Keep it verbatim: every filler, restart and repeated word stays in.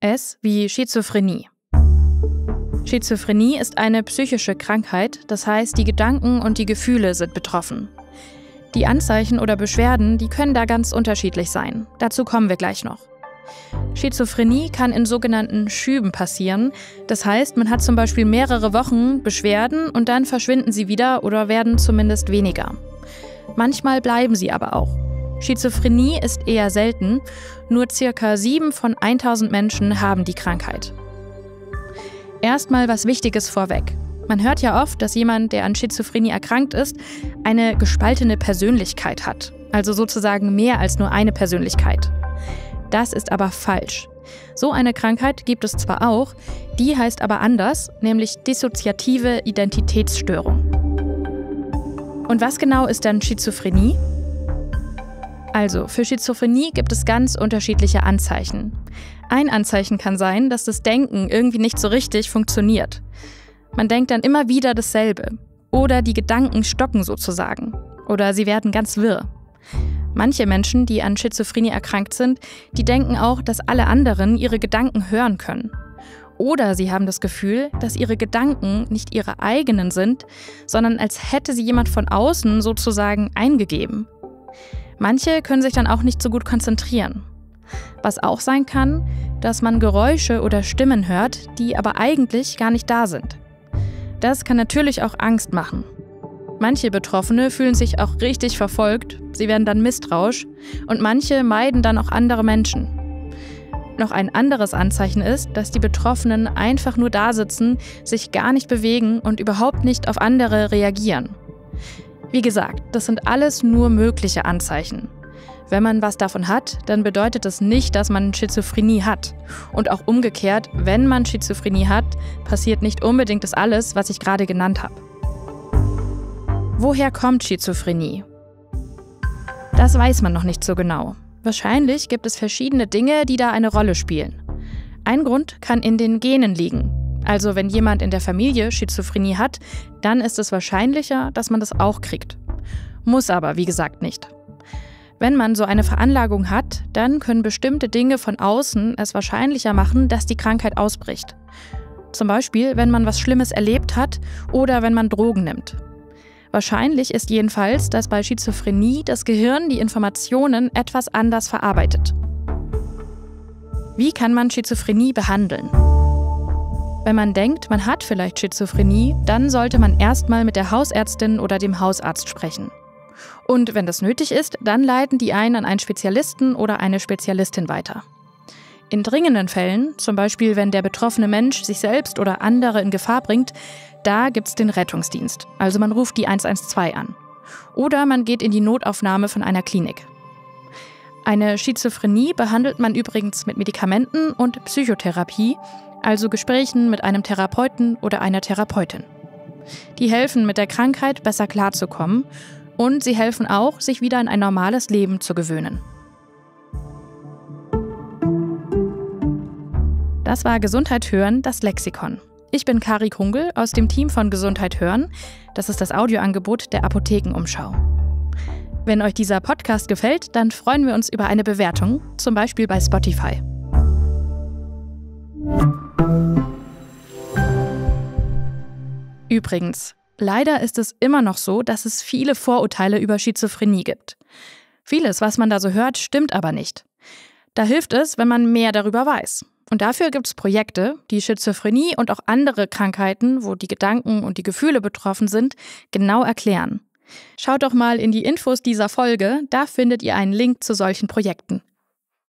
S wie Schizophrenie. Schizophrenie ist eine psychische Krankheit, das heißt, die Gedanken und die Gefühle sind betroffen. Die Anzeichen oder Beschwerden, die können da ganz unterschiedlich sein. Dazu kommen wir gleich noch. Schizophrenie kann in sogenannten Schüben passieren. Das heißt, man hat zum Beispiel mehrere Wochen Beschwerden und dann verschwinden sie wieder oder werden zumindest weniger. Manchmal bleiben sie aber auch. Schizophrenie ist eher selten. Nur circa sieben von tausend Menschen haben die Krankheit. Erstmal was Wichtiges vorweg. Man hört ja oft, dass jemand, der an Schizophrenie erkrankt ist, eine gespaltene Persönlichkeit hat. Also sozusagen mehr als nur eine Persönlichkeit. Das ist aber falsch. So eine Krankheit gibt es zwar auch, die heißt aber anders, nämlich dissoziative Identitätsstörung. Und was genau ist dann Schizophrenie? Also, für Schizophrenie gibt es ganz unterschiedliche Anzeichen. Ein Anzeichen kann sein, dass das Denken irgendwie nicht so richtig funktioniert. Man denkt dann immer wieder dasselbe. Oder die Gedanken stocken sozusagen. Oder sie werden ganz wirr. Manche Menschen, die an Schizophrenie erkrankt sind, die denken auch, dass alle anderen ihre Gedanken hören können. Oder sie haben das Gefühl, dass ihre Gedanken nicht ihre eigenen sind, sondern als hätte sie jemand von außen sozusagen eingegeben. Manche können sich dann auch nicht so gut konzentrieren. Was auch sein kann, dass man Geräusche oder Stimmen hört, die aber eigentlich gar nicht da sind. Das kann natürlich auch Angst machen. Manche Betroffene fühlen sich auch richtig verfolgt, sie werden dann misstrauisch und manche meiden dann auch andere Menschen. Noch ein anderes Anzeichen ist, dass die Betroffenen einfach nur da sitzen, sich gar nicht bewegen und überhaupt nicht auf andere reagieren. Wie gesagt, das sind alles nur mögliche Anzeichen. Wenn man was davon hat, dann bedeutet das nicht, dass man Schizophrenie hat. Und auch umgekehrt, wenn man Schizophrenie hat, passiert nicht unbedingt das alles, was ich gerade genannt habe. Woher kommt Schizophrenie? Das weiß man noch nicht so genau. Wahrscheinlich gibt es verschiedene Dinge, die da eine Rolle spielen. Ein Grund kann in den Genen liegen. Also wenn jemand in der Familie Schizophrenie hat, dann ist es wahrscheinlicher, dass man das auch kriegt. Muss aber, wie gesagt, nicht. Wenn man so eine Veranlagung hat, dann können bestimmte Dinge von außen es wahrscheinlicher machen, dass die Krankheit ausbricht. Zum Beispiel, wenn man was Schlimmes erlebt hat oder wenn man Drogen nimmt. Wahrscheinlich ist jedenfalls, dass bei Schizophrenie das Gehirn die Informationen etwas anders verarbeitet. Wie kann man Schizophrenie behandeln? Wenn man denkt, man hat vielleicht Schizophrenie, dann sollte man erstmal mit der Hausärztin oder dem Hausarzt sprechen. Und wenn das nötig ist, dann leiten die einen an einen Spezialisten oder eine Spezialistin weiter. In dringenden Fällen, zum Beispiel wenn der betroffene Mensch sich selbst oder andere in Gefahr bringt, da gibt's den Rettungsdienst. Also man ruft die eins eins zwei an. Oder man geht in die Notaufnahme von einer Klinik. Eine Schizophrenie behandelt man übrigens mit Medikamenten und Psychotherapie, also Gesprächen mit einem Therapeuten oder einer Therapeutin. Die helfen, mit der Krankheit besser klarzukommen und sie helfen auch, sich wieder an ein normales Leben zu gewöhnen. Das war Gesundheit hören, das Lexikon. Ich bin Kari Kungel aus dem Team von Gesundheit hören. Das ist das Audioangebot der Apothekenumschau. Wenn euch dieser Podcast gefällt, dann freuen wir uns über eine Bewertung, zum Beispiel bei Spotify. Übrigens, leider ist es immer noch so, dass es viele Vorurteile über Schizophrenie gibt. Vieles, was man da so hört, stimmt aber nicht. Da hilft es, wenn man mehr darüber weiß. Und dafür gibt es Projekte, die Schizophrenie und auch andere Krankheiten, wo die Gedanken und die Gefühle betroffen sind, genau erklären. Schaut doch mal in die Infos dieser Folge, da findet ihr einen Link zu solchen Projekten.